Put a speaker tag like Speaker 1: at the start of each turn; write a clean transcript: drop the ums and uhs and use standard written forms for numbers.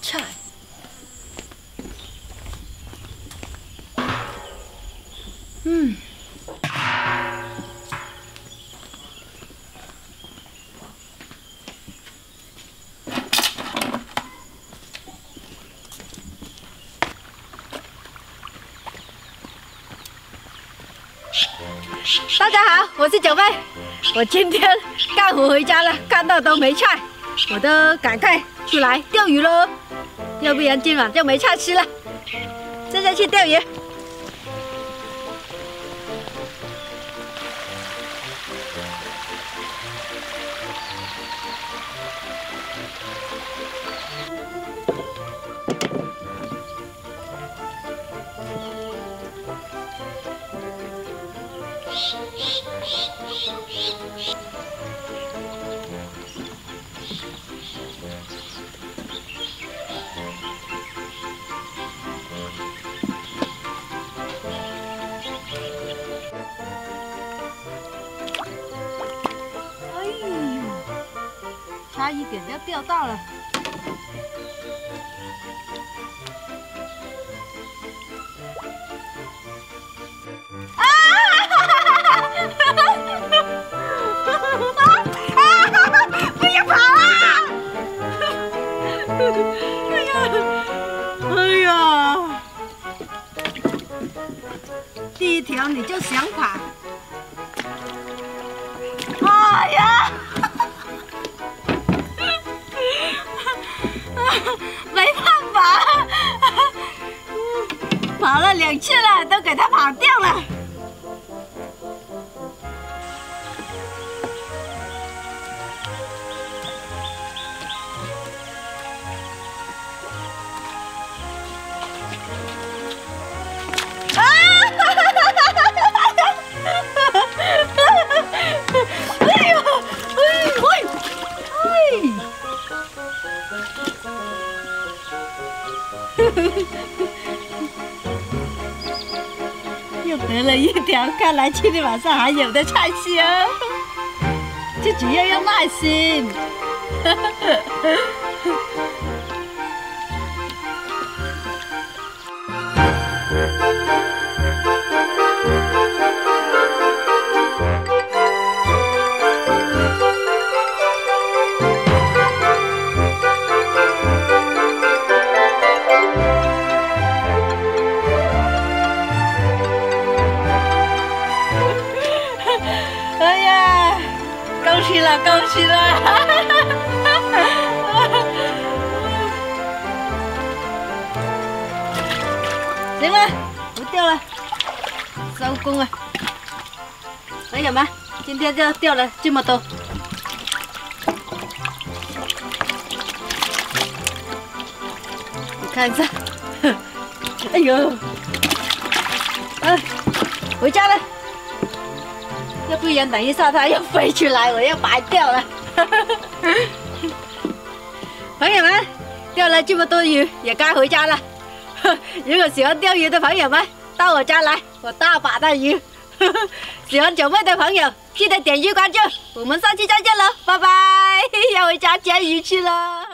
Speaker 1: 菜。嗯。 大家好，我是九妹。我今天干活回家了，看到都没菜，我都赶快出来钓鱼喽，要不然今晚就没菜吃了。现在去钓鱼。差一点就钓到了。啊！不要跑啊！哎呀！第一条你就想跑？哎呀！ 没办法，跑了2次了，都给它跑掉了。啊！哎呦，又得了一条，看来今天晚上还有的菜吃哦。最主要要耐心。哎呀，恭喜了，恭喜了！行了，不钓了，收工了。朋友们，今天就钓了这么多。你看一下，哎呦，回家了。 要不然等一下它又飞出来，我要白钓了。朋友们，钓了这么多鱼，也该回家了。如果喜欢钓鱼的朋友们，到我家来，我大把的鱼。喜欢九妹的朋友，记得点击关注。我们下期再见了，拜拜！要回家捡鱼去了。